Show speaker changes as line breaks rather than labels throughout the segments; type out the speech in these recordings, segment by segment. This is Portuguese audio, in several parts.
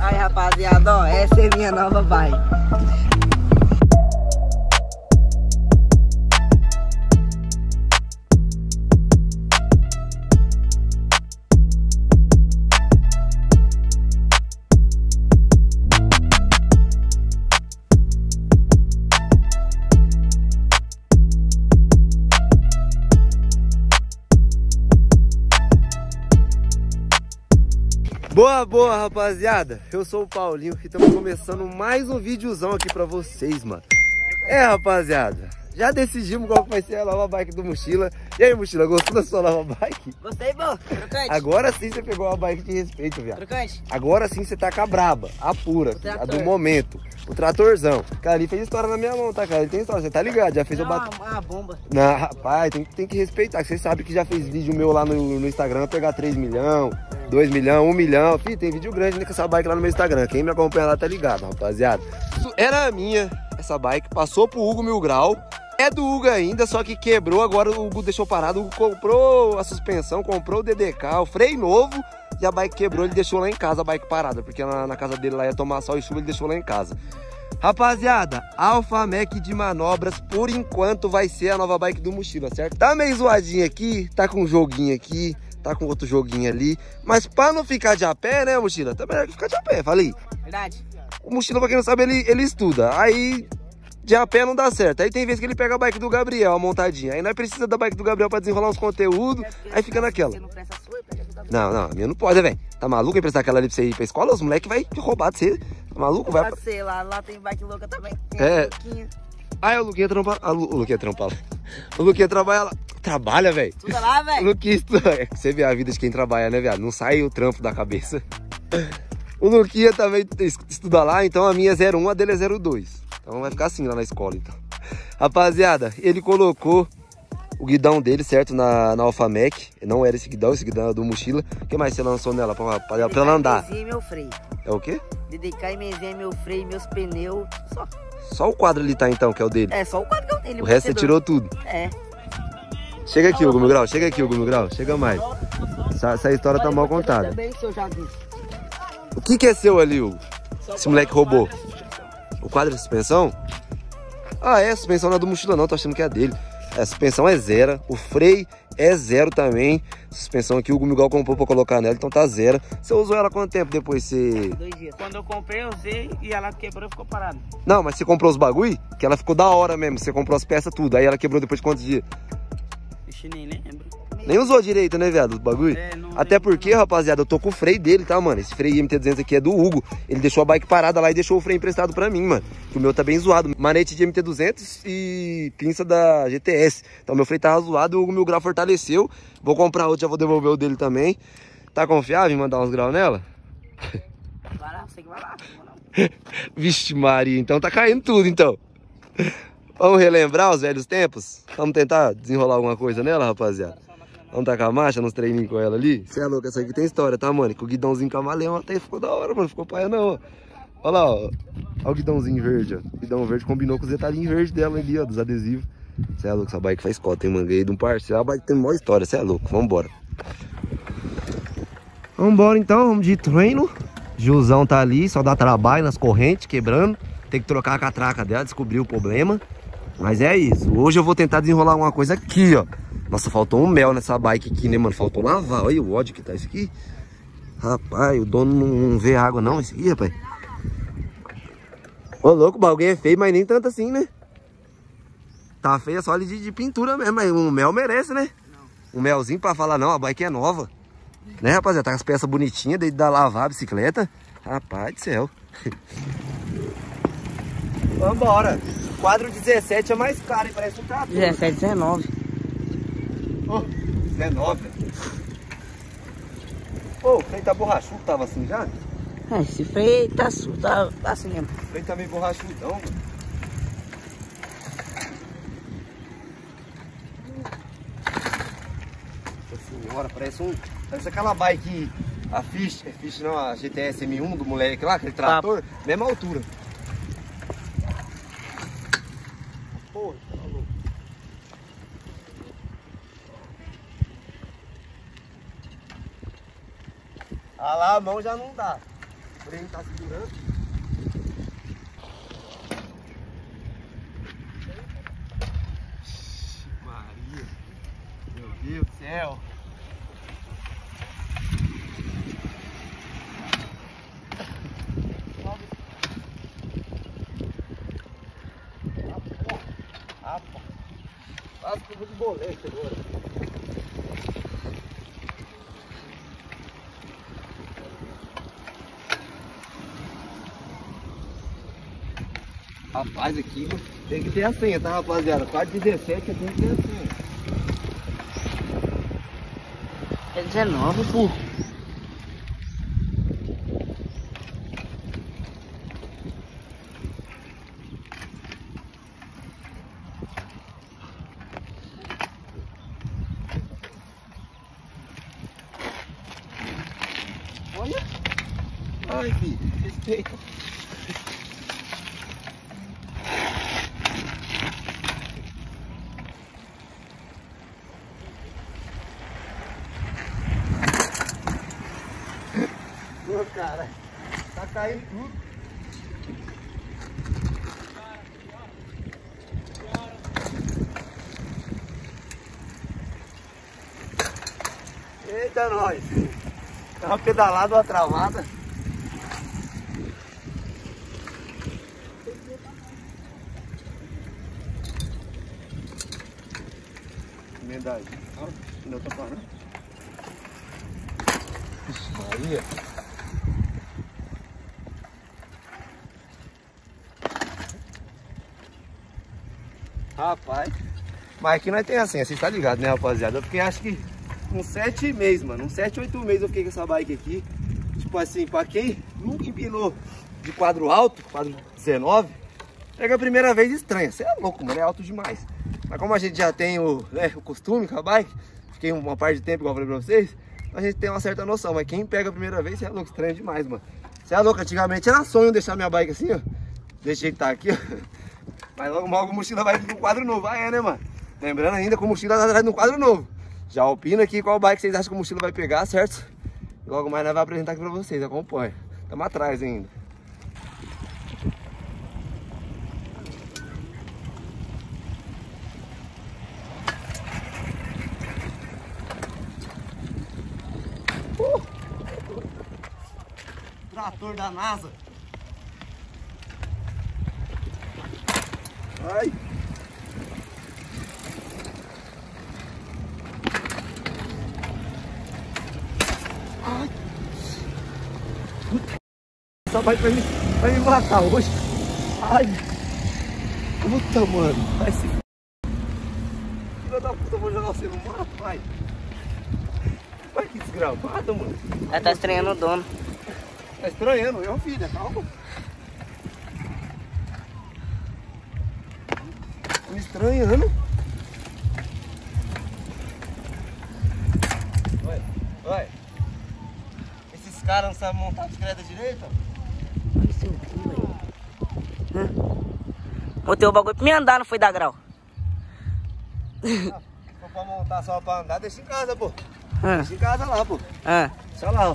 Aí, rapaziada, ó, essa é minha nova bike.
Boa, rapaziada. Eu sou o Paulinho e estamos começando mais um videozão aqui pra vocês, mano. Rapaziada, já decidimos qual vai ser a nova bike do Mochila. E aí, Mochila, gostou da sua nova bike?
Gostei, pô. Trocante.
Agora sim você pegou uma bike de respeito, viado.
Trocante.
Agora sim você tá com a braba, a pura, a do momento. O tratorzão. Cara, ele fez história na minha mão, tá, cara? Ele tem história, você tá ligado? Já fez
uma bomba.
Não, rapaz, tem que respeitar. Você sabe que já fez vídeo meu lá no Instagram, pegar 3 milhões, 2 milhões, 1 milhão. Fih, tem vídeo grande com essa bike lá no meu Instagram. Quem me acompanha lá tá ligado, rapaziada. Isso era a minha, essa bike. Passou pro Hugo Mil Grau. É do Hugo ainda, só que quebrou. Agora o Hugo deixou parado. O Hugo comprou a suspensão, comprou o DDK, o freio novo. E a bike quebrou, ele deixou lá em casa a bike parada. Porque na casa dele lá ia tomar sol e chuva, ele deixou lá em casa. Rapaziada, Alpha Mac de manobras, por enquanto vai ser a nova bike do Mochila, certo? Tá meio zoadinha aqui, tá com um joguinho aqui, tá com outro joguinho ali. Mas pra não ficar de a pé, né, Mochila? Tá melhor que ficar de a pé, falei.
Verdade.
O Mochila, pra quem não sabe, ele estuda. Aí de a pé não dá certo. Aí tem vezes que ele pega a bike do Gabriel, a montadinha. Aí nós precisa da bike do Gabriel pra desenrolar uns conteúdos. Aí fica naquela. Não, a minha não pode, velho. Tá maluco emprestar aquela ali pra você ir pra escola? Os moleques vai roubar de você. Tá maluco? Vai
Pode ser, lá tem bike louca também.
Aí o Luquinha trampa. O Luquinha trampa lá. O Luquinha trabalha lá. Trabalha, velho.
Estuda lá, velho.
O Luquinha estuda. Você vê a vida de quem trabalha, né, viado? Não sai o trampo da cabeça. O Luquinha também estuda lá, então a minha é 01, a dele é 02. Então vai ficar assim lá na escola, então. Rapaziada, ele colocou o guidão dele, certo, na Alpha Mac. Não era esse guidão é do Mochila. O que mais você lançou nela pra ela andar?
DDK e meu freio.
É o quê?
DDK e mesinha, meu freio, meus pneus, só.
Só o quadro ali tá então, que é o dele?
É, só o quadro que eu tenho.
O resto você tirou tudo?
É.
Chega aqui, Hugo Mil Grau, chega aqui, Hugo Mil Grau, chega mais. Essa história tá mal contada. O que é seu ali, Hugo? Esse moleque roubou. O quadro de suspensão? Ah, a suspensão não é do Mochila não, tô achando que é dele. A suspensão é zero, o freio é zero também. Suspensão aqui o Hugo Mil Grau comprou pra colocar nela, então tá zero. Você usou ela quanto tempo depois você...
2 dias. Quando eu comprei, eu usei e ela quebrou e ficou parada.
Não, mas você comprou os bagulho? Que ela ficou da hora mesmo, você comprou as peças tudo. Aí ela quebrou depois de quantos dias?
Ixi, nem lembro.
Nem usou direito, né, viado, os bagulho? Até porque, rapaziada, eu tô com o freio dele, tá, mano? Esse freio MT-200 aqui é do Hugo. Ele deixou a bike parada lá e deixou o freio emprestado pra mim, mano. Que o meu tá bem zoado. Manete de MT-200 e pinça da GTS. Então meu freio tava zoado e o Hugo Mil Grau fortaleceu. Vou comprar outro, já vou devolver o dele também. Tá confiável em mandar uns graus nela?
Vai lá, você que vai lá.
Vixe Maria, então tá caindo tudo, então. Vamos relembrar os velhos tempos? Vamos tentar desenrolar alguma coisa nela, rapaziada? Vamos tacar a marcha nos treininhos com ela ali? Você é louco, essa aqui tem história, tá, mano? Com o guidãozinho camaleão até ficou da hora, mano. Ficou paia não, ó. Olha lá, ó. Olha o guidãozinho verde, ó. O guidão verde combinou com os detalhinhos verdes dela ali, ó, dos adesivos. Você é louco, essa bike faz cota, hein, mano? Ganhei de um parceiro. A bike tem uma história, você é louco. Vambora. Vambora, então. Vamos de treino. Gilzão tá ali, só dá trabalho nas correntes, quebrando. Tem que trocar a catraca dela, descobrir o problema. Mas é isso. Hoje eu vou tentar desenrolar alguma coisa aqui, ó. Nossa, faltou um mel nessa bike aqui, né, mano? Faltou lavar. Olha o ódio que tá isso aqui. Rapaz, o dono não vê água não, esse aqui, rapaz. Ô, louco, o bagulho é feio, mas nem tanto assim, né? Tá feia só ali de pintura mesmo, mas o mel merece, né? Não. Um melzinho pra falar, não, a bike é nova. Né, rapaziada? Tá com as peças bonitinhas, desde da lavar a bicicleta. Rapaz do céu. Vambora. Quadro 17 é mais caro, hein? Parece um trator.
17, 19.
Oh, 19. Ô, o freio tá borrachudo, tava assim já?
É, esse freio tá assim mesmo.
O freio tá meio borrachudão, mano. Nossa senhora, parece aquela bike, a Fish não, a GTS M1 do moleque lá, aquele trator, mesma altura. Porra, tá louco. Ah lá, a mão já não dá. O freio tá segurando. Maria. Meu Deus do céu. Quase que eu vou de bolete agora. Rapaz, aqui tem que ter a senha, tá, rapaziada? 417 tem que ter a senha.
É 19, pô.
Olha. Ai, filho, respeita. Ô, cara, tá caindo tudo. Eita, nós. Dá uma pedalada, uma travada. Verdade. Não tá parando. Ixi, Maria. Rapaz. Mas aqui nós tem assim, vocês tá ligado, né, rapaziada? Eu fiquei, acho que uns 7 meses, mano. Uns 7, 8 meses eu fiquei com essa bike aqui. Tipo assim, pra quem nunca empinou de quadro alto, quadro 19, pega a primeira vez estranha. Você é louco, mano, é alto demais. Mas como a gente já tem o costume com a bike, fiquei uma parte de tempo, igual eu falei pra vocês, a gente tem uma certa noção. Mas quem pega a primeira vez, você é louco, estranho demais, mano. Você é louco, antigamente era sonho deixar minha bike assim, ó. Desse jeito tá aqui, ó. Mas logo a mochila vai vir no quadro novo, né, mano? Lembrando ainda com a mochila atrás no quadro novo. Já opina aqui qual bike vocês acham que a mochila vai pegar, certo? E logo mais nós vamos apresentar aqui pra vocês, acompanha. Estamos atrás ainda. Trator da NASA. Ai. Ai. Essa bike vai me matar hoje. Ai. Puta, mano. Vai se f... Filha da puta, eu vou jogar você no mato, vai. Vai que desgramado, mano.
Ela tá estranhando o dono.
Tá estranhando, eu, filha, calma. Tá me estranhando. Vai. Esses caras não sabem montar a bicicleta direito?
Olha seu cu, velho. Botei o bagulho pra me andar, não foi dar grau.
Se for pra montar só pra andar, deixa em casa, pô. Deixa em casa lá, pô. Deixa lá, ó.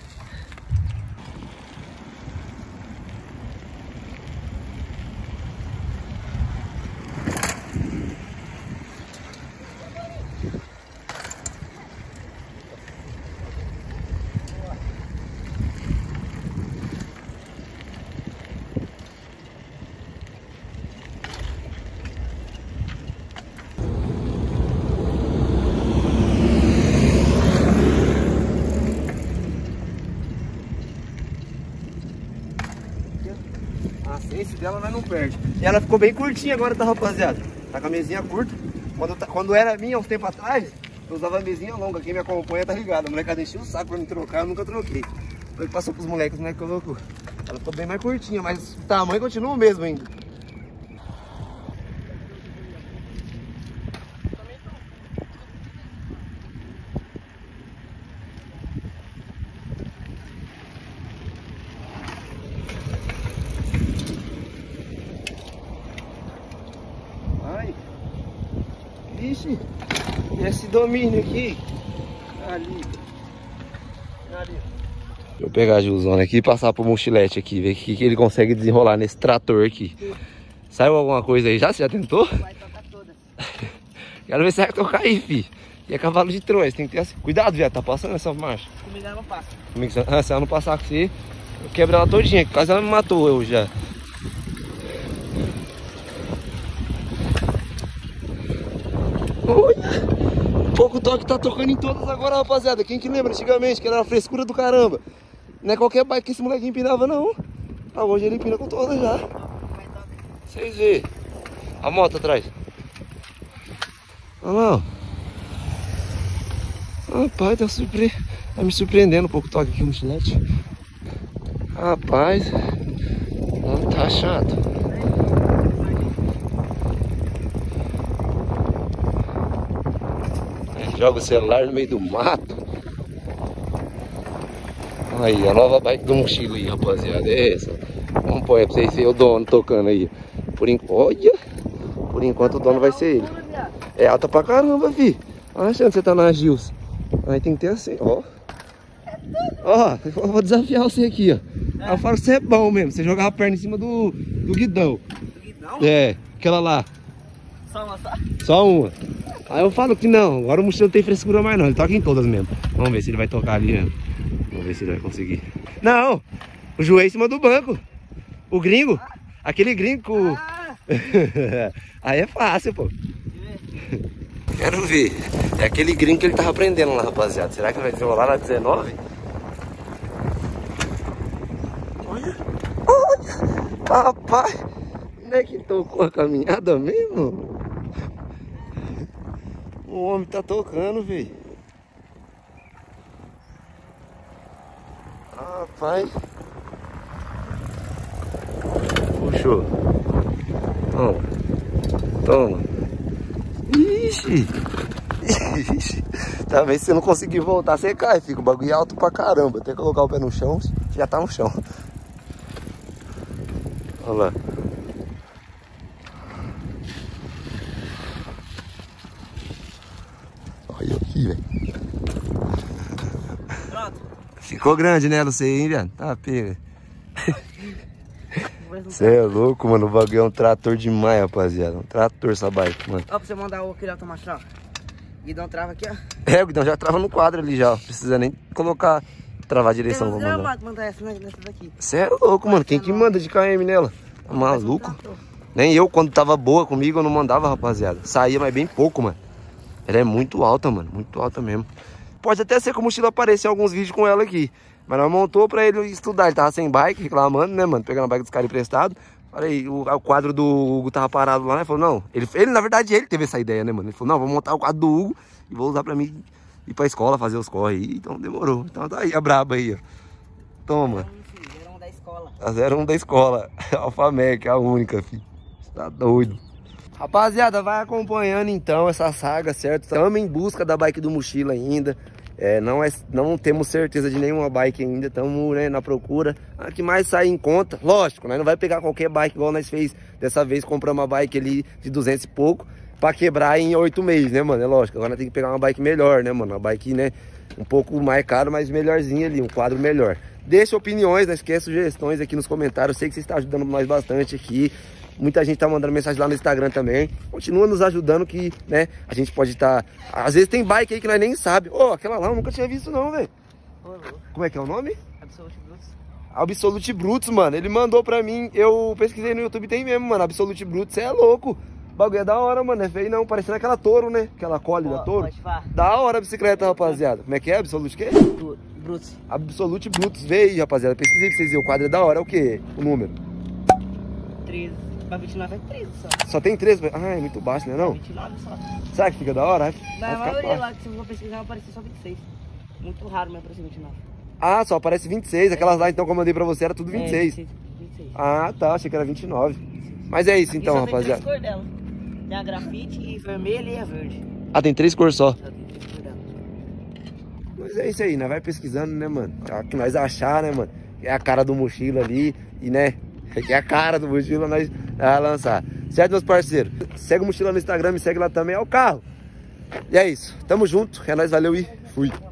A sense dela nós não perde. E ela ficou bem curtinha agora, tá, rapaziada? Tá com a mesinha curta. Quando era minha, uns tempos atrás, eu usava a mesinha longa. Quem me acompanha tá ligado. A molecada encheu o saco pra me trocar, eu nunca troquei. Ele passou pros moleques, os moleques colocou. Ela ficou bem mais curtinha, mas o tamanho continua o mesmo ainda. Ixi, esse domínio aqui, ali. Deixa eu pegar a Gilzona aqui e passar pro mochilete aqui, ver o que ele consegue desenrolar nesse trator aqui. Saiu alguma coisa aí já? Você já tentou?
Vai tocar todas.
Quero ver se vai tocar aí, fi. E é cavalo de Troia, tem que ter assim. Cuidado, viado, tá passando essa marcha.
Comigo ela não passa.
Se ela não passar com você, eu quebro ela todinha, que quase ela me matou eu já. Olha! Pouco toque tá tocando em todas agora, rapaziada. Quem que lembra antigamente que era uma frescura do caramba? Não é qualquer bike que esse moleque empinava, não. Ah, hoje ele empina com todas já. Vocês vê. A moto atrás. Olha lá, ó. Rapaz, tá me surpreendendo um pouco o toque aqui, o mochilete. Rapaz, não tá chato. Joga o celular no meio do mato. Aí, a nova bike do mochila aí, rapaziada. É essa. Vamos pôr aí pra vocês verem o dono tocando aí. Olha, por enquanto o dono vai ser ele. É alta pra caramba, fi. Olha achando que você tá na Gils. Aí tem que ter assim, ó. Ó, eu vou desafiar você aqui, ó. Aí eu falo que você é bom mesmo. Você jogar a perna em cima do guidão.
Do guidão?
É, aquela lá.
Só uma só?
Só uma. Aí eu falo que não, agora o mochila não tem frescura mais não. Ele toca em todas mesmo. Vamos ver se ele vai tocar ali mesmo. Vamos ver se ele vai conseguir. Não, o joelho em cima do banco. O gringo. Aquele gringo. Aí é fácil, pô. Quero ver. É aquele gringo que ele tava aprendendo lá, rapaziada. Será que vai desenrolar na 19? Olha. Olha. Rapaz. Como é que tocou a caminhada mesmo? O homem tá tocando, velho. Rapaz. Puxou. Toma. Toma. Ixi. Ixi. Talvez se você não conseguir voltar, você cai. Fica o bagulho alto pra caramba. Tem que colocar o pé no chão, já tá no chão. Olha lá. Olha aqui, velho.
Pronto.
Ficou grande, né? Não sei, hein, velho? Tá, pega. Você é louco, mano. O bagulho é um trator demais, rapaziada. Um trator essa bike, mano.
Ó, pra você mandar aquele automático, ó. Guidão trava aqui, ó.
É, o guidão já trava no quadro ali já, ó. Precisa nem colocar, travar a direção.
Tem umas mandar essa nessas aqui.
Você é louco, mano. Quem que manda de KM nela? Tá maluco? Nem eu, quando tava boa comigo, eu não mandava, rapaziada. Saía, mas bem pouco, mano. Ela é muito alta, mano. Muito alta mesmo. Pode até ser que o mochila apareça em alguns vídeos com ela aqui. Mas nós montou pra ele estudar. Ele tava sem bike, reclamando, né, mano? Pegando a bike dos caras emprestado. Falei, o quadro do Hugo tava parado lá, né? Falou, não. Ele, na verdade, ele teve essa ideia, né, mano? Ele falou, não, vou montar o quadro do Hugo e vou usar pra mim ir pra escola, fazer os corre aí. Então demorou. Então tá aí, a braba aí, ó. Toma.
01 da escola.
A 01 da escola. Alfamec, a única, filho. Você tá doido. Rapaziada, vai acompanhando então essa saga, certo? Estamos em busca da bike do mochila ainda. Não temos certeza de nenhuma bike ainda. Estamos, né, na procura. A que mais sai em conta. Lógico, né? Não vai pegar qualquer bike igual nós fez. Dessa vez compramos uma bike ali de 200 e pouco pra quebrar em 8 meses, né, mano? É lógico. Agora tem que pegar uma bike melhor, né, mano? Uma bike, né, um pouco mais cara, mas melhorzinha ali. Um quadro melhor. Deixa opiniões, não esqueça sugestões aqui nos comentários. Eu sei que você está ajudando nós bastante aqui. Muita gente tá mandando mensagem lá no Instagram também. Continua nos ajudando que, né, a gente pode estar... Às vezes tem bike aí que nós nem sabe. Ô, aquela lá eu nunca tinha visto não, velho. Como é que é o nome?
Absolute Brutus.
Absolute Brutus, mano. Ele mandou pra mim, eu pesquisei no YouTube, tem mesmo, mano. Absolute Brutus, é louco. O bagulho é da hora, mano. É feio não, parecendo aquela touro, né? Aquela cole da touro. Da hora a bicicleta, rapaziada. Como é que é? Absolute o quê?
Brutus.
Absolute Brutus. Vê aí, rapaziada. Pesquisei pra vocês verem. O quadro é da hora. É o quê? O número?
13. Pra 29 é 13 só.
Só tem 13? Ah, é muito baixo, né não?
29 só.
Será que fica da hora?
Na maioria lá que se for pesquisar vai aparecer só 26. Muito raro, mas aparecer 29.
Ah, só aparece 26. Aquelas lá então que eu mandei pra você era tudo 26.
26.
Ah, tá. Achei que era 29. Mas é isso então,
só
rapaziada.
Tem 3 cores dela. Tem a grafite, e vermelha e a verde.
Ah, tem 3 cores só.
Só tem 3 cores dela.
Mas é isso aí, né? Vai pesquisando, né, mano? É o que nós achar, né, mano? É a cara do mochila ali. E, né? Que é a cara do mochila, nós vamos lançar. Certo, meus parceiros? Segue o mochila no Instagram, me segue lá também, é o carro. E é isso. Tamo junto. É nóis, valeu e fui.